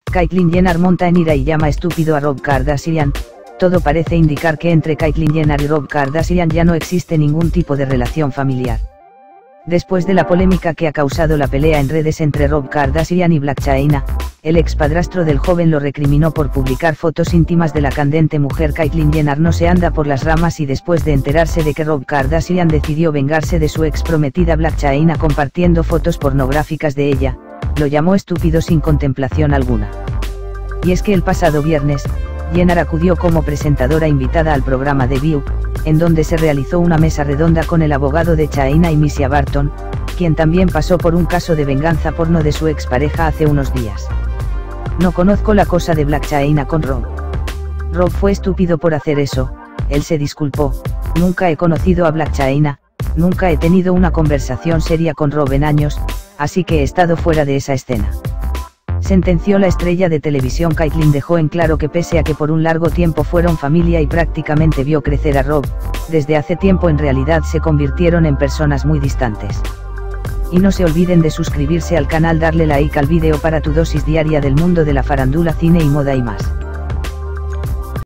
Caitlyn Jenner monta en ira y llama estúpido a Rob Kardashian. Todo parece indicar que entre Caitlyn Jenner y Rob Kardashian ya no existe ningún tipo de relación familiar. Después de la polémica que ha causado la pelea en redes entre Rob Kardashian y Blac Chyna, el expadrastro del joven lo recriminó por publicar fotos íntimas de la candente mujer. Caitlyn Jenner no se anda por las ramas y después de enterarse de que Rob Kardashian decidió vengarse de su ex prometida Blac Chyna compartiendo fotos pornográficas de ella, lo llamó estúpido sin contemplación alguna. Y es que el pasado viernes, Jenner acudió como presentadora invitada al programa The View, en donde se realizó una mesa redonda con el abogado de Chyna y Misha Barton, quien también pasó por un caso de venganza porno de su expareja hace unos días. No conozco la cosa de Blac Chyna con Rob. Rob fue estúpido por hacer eso, él se disculpó, nunca he conocido a Blac Chyna, nunca he tenido una conversación seria con Rob en años, así que he estado fuera de esa escena. Sentenció la estrella de televisión. Caitlyn dejó en claro que pese a que por un largo tiempo fueron familia y prácticamente vio crecer a Rob, desde hace tiempo en realidad se convirtieron en personas muy distantes. Y no se olviden de suscribirse al canal, darle like al vídeo para tu dosis diaria del mundo de la farándula, cine y moda y más.